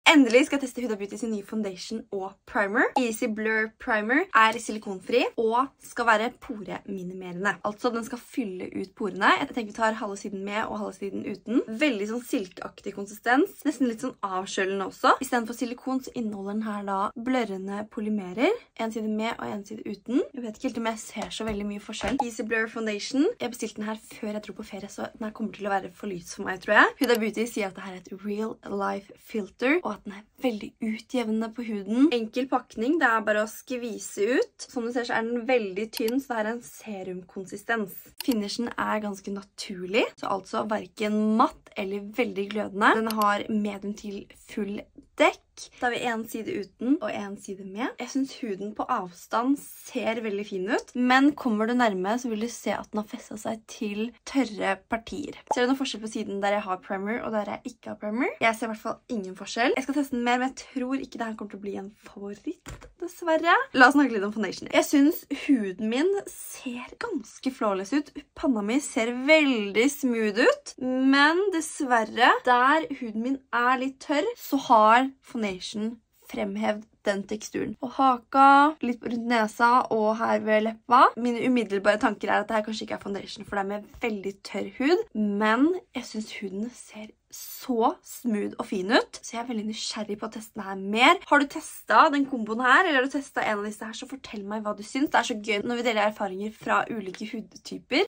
Endelig skal jeg teste Huda Beauty sin nye foundation og primer. Easy Blur Primer er silikonfri og skal være poreminimerende. Altså, den skal fylle ut porene. Jeg tenker vi tar halve siden med og halve siden uten. Veldig sånn silkeaktig konsistens. Nesten litt sånn avkjølende også. I stedet for silikon så inneholder den her da blørrende polymerer. En side med og en side uten. Jeg vet ikke helt om jeg ser så veldig mye forskjell. Easy Blur Foundation. Jeg bestilte den her før jeg dro på ferie, så den her kommer til å være for lys for meg, tror jeg. Huda Beauty sier at det her er et real life filter, og at den er veldig utjevnende på huden. Enkel pakning, det er bare å skvise ut. Som du ser så er den veldig tynn, så det er en serumkonsistens. Finishen er ganske naturlig, så altså hverken matt eller veldig glødende. Den har medium til full dekk. Da har vi en side uten og en side med. Jeg synes huden på avstand ser veldig fin ut, men kommer du nærme så vil du se at den har festet seg til tørre partier. Ser du noen forskjell på siden der jeg har primer og der jeg ikke har primer? Jeg ser i hvert fall ingen forskjell. Jeg skal teste den mer, men jeg tror ikke det her kommer til å bli en favoritt, dessverre. La oss snakke litt om foundation. Jeg synes huden min ser ganske flawless ut. Panna mi ser veldig smooth ut, men dessverre, der huden min er litt tørr, så har foundation fremhevd den teksturen. Og haka, litt rundt nesa og her ved leppa. Mine umiddelbare tanker er at det her kanskje ikke er foundation, for det er med veldig tørr hud. Men jeg synes huden ser så smooth og fin ut, så jeg er veldig nysgjerrig på å teste den her mer. Har du testet den komboen her, eller har du testet en av disse her, så fortell meg hva du syns. Det er så gøy når vi deler erfaringer fra ulike hudtyper.